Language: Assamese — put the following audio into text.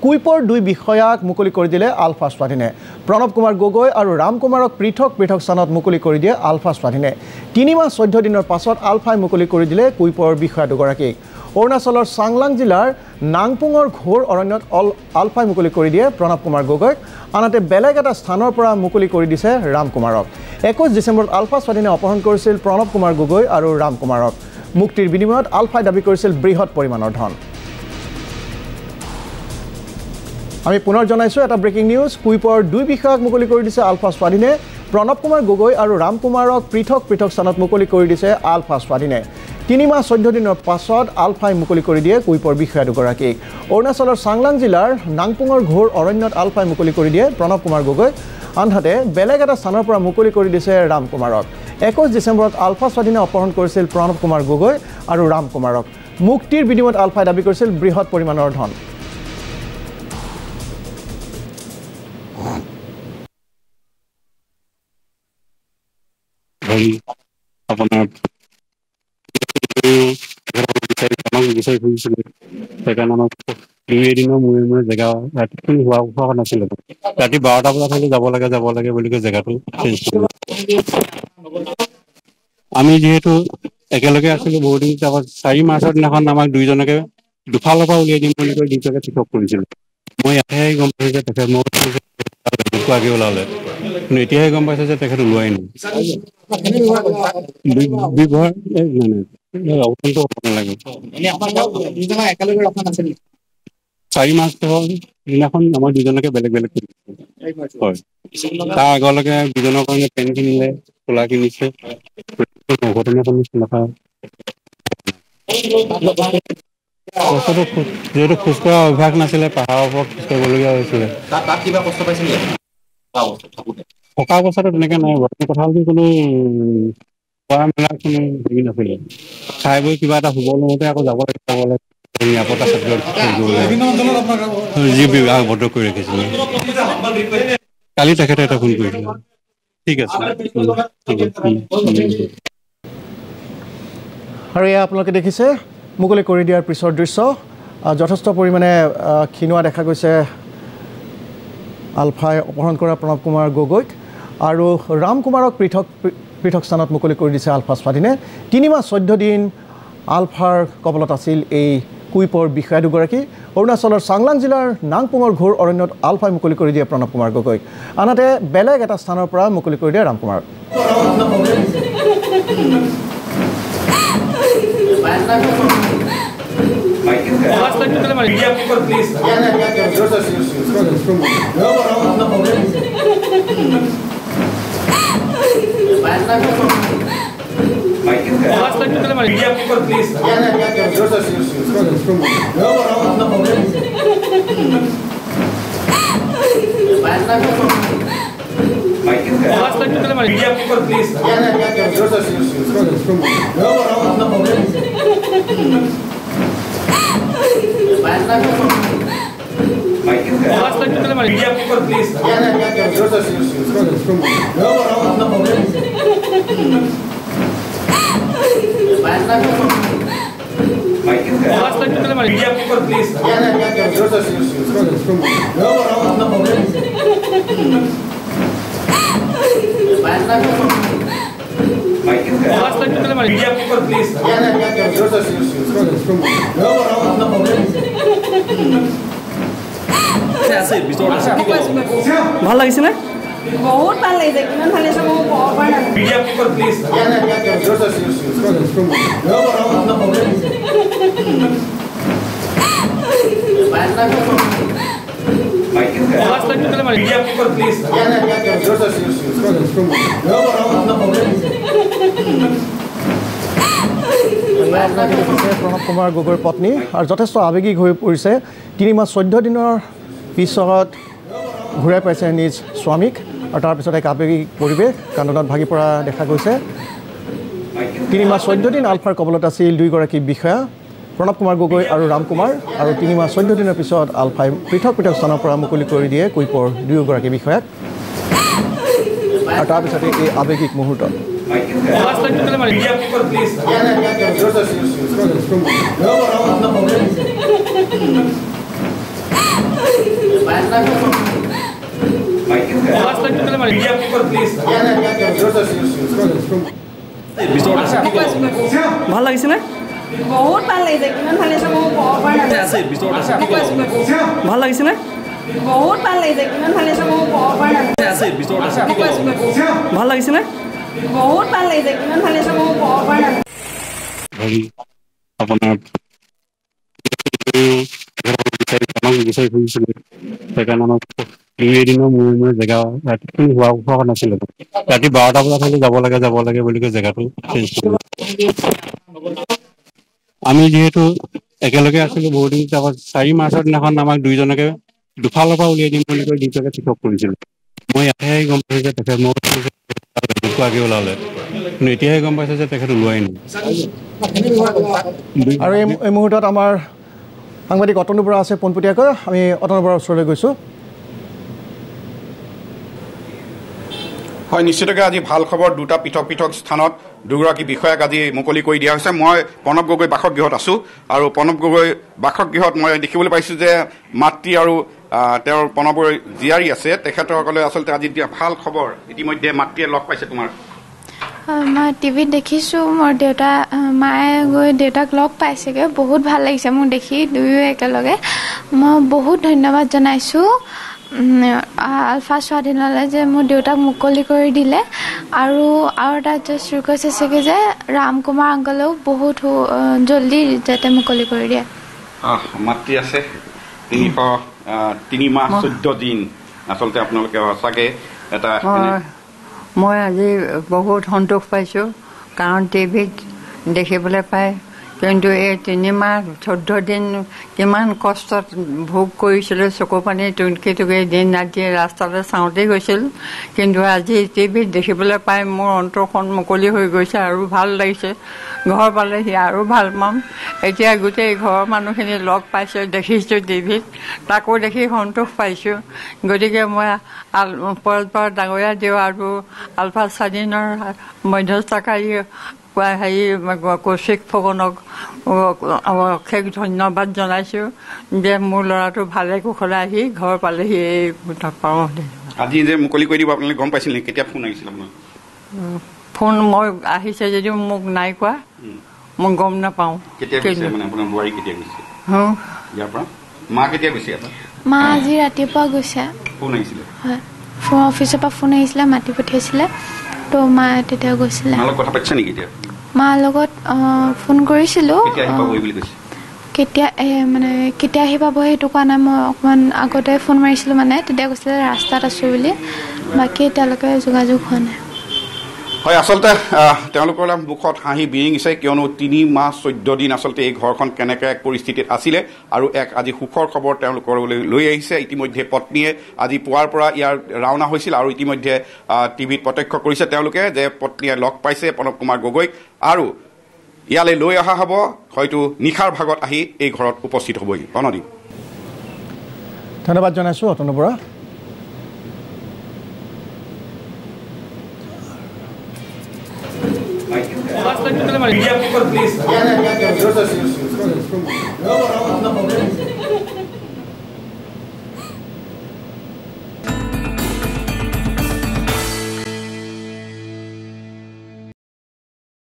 কুইপৰ 2 বিষয়াক মুকলি কৰি দিলে আলফা স্বাধীনে প্ৰণৱ কুমাৰ গগৈ আৰু ৰাম কুমাৰক পৃথক স্থানত মুকলি কৰি দিয়ে আলফা স্বাধীনে 3 মাহ 14 দিনৰ পাছত আলফাই মুকলি কৰি দিলে কুইপৰ বিষয়া দুগৰাকীক অৰুণাচলৰ চাংলাং জিলাৰ নাংপুঙৰ ঘোৰ অৰণ্যত আলফাই মুকলি কৰি দিয়ে প্ৰণৱ কুমাৰ গগৈক আনহাতে বেলেগ এটা স্থানৰ পৰা মুকলি কৰি দিছে ৰাম কুমাৰক 21 ডিচেম্বৰত আলফা স্বাধীনে অপহৰণ কৰিছিল প্ৰণৱ কুমাৰ গগৈ আৰু ৰাম কুমাৰক মুক্তিৰ বিনিময়ত আলফাই দাবী কৰিছিল বৃহৎ পৰিমাণৰ ধন আমি পুনৰ জনাইছো এটা ব্ৰেকিং নিউজ কুইপৰ 2 বিষয়াক মুকলি কৰি দিছে আলফা স্বাধীনে প্ৰণৱ কুমাৰ গগৈ আৰু ৰাম কুমাৰক পৃথক স্থানত মুকলি কৰি দিছে আলফা স্বাধীনে 3 মাহ 14 দিনৰ পাছত আলফাই মুকলি কৰি দিয়ে কুইপৰ বিষয়া দুগৰাকীক অৰুণাচলৰ চাংলাং জিলাৰ নাংপুঙৰ ঘোৰ অৰণ্যত আলফাই মুকলি কৰি দিয়ে প্ৰণৱ কুমাৰ গগৈ আনহাতে বেলেগ এটা স্থানৰ পৰা মুকলি কৰি দিছে ৰাম কুমাৰক 21 ডিচেম্বৰত আলফা স্বাধীনে অপহৰণ কৰিছিল প্ৰণৱ কুমাৰ গগৈ আৰু ৰাম কুমাৰক মুক্তিৰ বিনিময়ত আলফাই দাবী কৰিছিল বৃহৎ পৰিমাণৰ ধন আপোনাৰ বিচাৰি ফুৰিছিলোঁ সেইকাৰণে আমাক 2 দিনৰ মূৰে জেগা ৰাতি হোৱা নাছিলে ৰাতি 12টা বজাত হ'লে যাব লাগে বুলি কৈ জেগাটো চেঞ্জ কৰিলোঁ আমি যিহেতু একেলগে আছিলোঁ বহুত দিন আগত 4 মাৰ্চৰ দিনাখন আমাক 2জনকে দুফালৰ পৰা উলিয়াই দিম বুলি কৈ দুজনে পৃথক কৰিছিলোঁ মই ইয়াতেহে গম পাইছোঁ যে তেখেত মই আগে ওলালে কিন্তু এতিয়াহে গম পাইছে যে তেখেত ওলোৱাই নাই ব্যৱহাৰ অৱস্থানটো হ'ব নালাগে 4 মাৰ্চৰ দিনাখন আমাৰ 2জনকে বেলেগ হয় তাৰ আগলৈকে 2জনৰ কাৰণে পেন কিনিলে চোলা কিনিছে যিহেতু খোজকঢ়া অভ্যাস নাছিলে পাহাৰৰ ওপৰত খোজ কাঢ়িবলগীয়া হৈছিলে তাত কিবা কষ্ট পাইছিলে থকা অৱস্থাটো তেনেকে নাই কথা হ'ল কোনো খোৱা মেলা কোনো হেৰি নাছিলে খাই বৈ কিবা এটা শুব লওঁতে আকৌ যাব লাগে নিৰাপত্তা যি বিভাগ আবদ্ধ কৰি ৰাখিছিলে কালি তেখেতে এটা ফোন কৰিছিল ঠিক আছে আৰু এয়া আপোনালোকে দেখিছে মুকলি কৰি দিয়াৰ পিছৰ দৃশ্য যথেষ্ট পৰিমাণে ক্ষীণোৱা দেখা গৈছে আলফাই অপহৰণ কৰা প্ৰণৱ কুমাৰ গগৈক আৰু ৰাম কুমাৰক পৃথক স্থানত মুকলি কৰি দিছে আলফা স্বাধীনে 3 মাহ 14 দিন আলফাৰ কবলত আছিল এই কুইপৰ বিষয়া দুগৰাকী অৰুণাচলৰ চাংলাং জিলাৰ নাংপুঙৰ ঘোৰ অৰণ্যত আলফাই মুকলি কৰি দিয়ে প্ৰণৱ কুমাৰ গগৈক আনহাতে বেলেগ এটা স্থানৰ পৰা মুকলি কৰি দিয়ে ৰাম কুমাৰক ভাল লাগিছে নে বহুত ভাল লাগিছে কিমান ভাল লাগিছে মই ক'ব পৰা নাই media people please media people please Pranab Kumar গগৈৰ পত্নী আৰু যথেষ্ট আৱেগিক হৈ পৰিছে 3 মাহ 14 দিনৰ পিছত ঘূৰাই পাইছে নিজ স্বামীক আৰু তাৰপিছত এক আৱেগিক পৰিৱেশ কান্দোনত ভাগি পৰা দেখা গৈছে 3 মাহ 14 দিন আলফাৰ কবলত আছিল দুইগৰাকী বিষয়া প্ৰণৱ কুমাৰ গগৈ আৰু ৰাম কুমাৰ আৰু 3 মাহ 14 দিনৰ পিছত আলফাই পৃথক স্থানৰ পৰা মুকলি কৰি দিয়ে কুইপৰ দুয়োগৰাকী বিষয়াক আৰু তাৰপিছতে এই আৱেগিক মুহূৰ্ত Media people, please. ভাল লাগিছেনে বহুত ভাল লাগিছে কিমান ভাল লাগিছে মই ক'ব পৰা নাই ভাল লাগিছেনে বহুত ভাল লাগিছে কিমান ভাল লাগিছে মই ক'ব পৰা নাই ভাল লাগিছেনে বহুত ভাল লাগিছে কিমান ভাল লাগিছে মই ক'ব পৰা নাই আপোনাৰ বিচাৰি ফুৰিছিলোঁ সেইকাৰণে আমাক দুই-এদিনৰ মূৰে জেগা ৰাতি হোৱা নাছিলে ৰাতি 12টা বজাত হ'লে যাব লাগে বুলি কৈ জেগাটো চেঞ্জ কৰিলোঁ আমি যিহেতু একেলগে আছিলোঁ বহুত দিন আগত 4 মাৰ্চৰ দিনাখন আমাক দুইজনকে দুফালৰ পৰা উলিয়াই দিম বুলি কৈ দুইজনে পৃথক কৰিছিলোঁ মই এতিয়াহে গম পাইছোঁ যে তেখেত মই আগে ওলালে কিন্তু এতিয়াহে গম পাইছোঁ যে তেখেত ওলোৱাই নাই আৰু এই মুহূৰ্তত আমাৰ সাংবাদিক অতনু বৰা আছে পোনপটীয়াকৈ আমি অতনু বৰাৰ ওচৰলৈ গৈছোঁ হয় নিশ্চিতকৈ আজি ভাল খবৰ দুটা পৃথক স্থানত দুগৰাকী বিষয়াক আজি মুকলি কৰি দিয়া হৈছে মই প্ৰণৱ গগৈ বাসগৃহত আছোঁ আৰু প্ৰণৱ গগৈ বাসগৃহত মই দেখিবলৈ পাইছোঁ যে মাতৃ আৰু তেওঁৰ প্ৰণৱৰ জীয়াৰী আছে তেখেতসকলে আচলতে আজি ভাল খবৰ ইতিমধ্যে মাতৃয়ে লগ পাইছে তোমাৰ মই টিভিত দেখিছোঁ মোৰ দেউতা মায়ে গৈ দেউতাক লগ পাইছেগৈ বহুত ভাল লাগিছে মোক দেখি দুয়ো একেলগে মই বহুত ধন্যবাদ জনাইছোঁ আলফা স্বাধীনলৈ যে মোৰ দেউতাক মুকলি কৰি দিলে আৰু এটা জাষ্ট ৰিকুৱেষ্ট আছেগৈ যে ৰাম কুমাৰ আংকলেও বহুত জলদি যাতে মুকলি কৰি দিয়ে মাতৃ আছে 3 মাহ 14 দিন আচলতে আপোনালোকে সঁচাকৈ এটা মই আজি বহুত সন্তোষ পাইছোঁ কাৰণ টিভিত দেখিবলৈ পায় কিন্তু এই 3 মাহ 14 দিন কিমান কষ্টত ভোগ কৰিছিলোঁ চকু পানী টুকি দিন ৰাতি ৰাস্তাতে চাওঁতেই গৈছিল কিন্তু আজি টিভিত দেখিবলৈ পাই মোৰ অন্তৰখন মুকলি হৈ গৈছে আৰু ভাল লাগিছে ঘৰ পালেহি আৰু ভাল পাম এতিয়া গোটেই ঘৰৰ মানুহখিনি লগ পাইছোঁ দেখিছোঁ টিভিত তাকো দেখি সন্তোষ পাইছোঁ গতিকে মই পৰস্পৰ ডাঙৰীয়া দিওঁ আৰু আলফা স্বাধীনৰ মধ্যস্থকাৰী কৌশিক ফুকনক অশেষ ধন্যবাদ জনাইছোঁ যে মোৰ ল'ৰাটো ভালে কুশলে আহি ঘৰ পালেহি এই আজি যে মুকলি কৰি দিব আপোনালোকে গম পাইছিল নেকি কেতিয়া ফোন আহিছিল আপোনাৰ ফোন মই আহিছে যদিও মোক নাই কোৱা মই গম নাপাওঁ মা আজি ৰাতিপুৱা গৈছে হয় অফিচৰ পৰা ফোন আহিছিলে মাতি পঠিয়াইছিলে তো মা তেতিয়া গৈছিলে মাৰ লগত ফোন কৰিছিলোঁ কেতিয়া মানে কেতিয়া আহি পাব সেইটো কোৱা নাই মই অকণমান আগতে ফোন মাৰিছিলোঁ মানে তেতিয়া কৈছিলে ৰাস্তাত আছোঁ বুলি বাকী এতিয়ালৈকে যোগাযোগ হোৱা নাই হয় আচলতে তেওঁলোকৰ মুখত হাঁহি বিৰিঙিছে কিয়নো 3 মাহ 14 দিন আচলতে এই ঘৰখন কেনেকৈ এক পৰিস্থিতিত আছিলে আৰু আজি সুখৰ খবৰ তেওঁলোকলৈ লৈ আহিছে ইতিমধ্যে পত্নীয়ে আজি পুৱাৰ পৰা ইয়াৰ ৰাওনা হৈছিল আৰু ইতিমধ্যে টিভিত প্ৰত্যক্ষ কৰিছে তেওঁলোকে যে পত্নীয়ে লগ পাইছে প্ৰণৱ কুমাৰ গগৈক আৰু ইয়ালৈ লৈ অহা হ'ব হয়তো নিশাৰ ভাগত আহি এই ঘৰত উপস্থিত হ'বহি প্ৰণদীপ ধন্যবাদ জনাইছোঁ Atanu Bora Media people, please.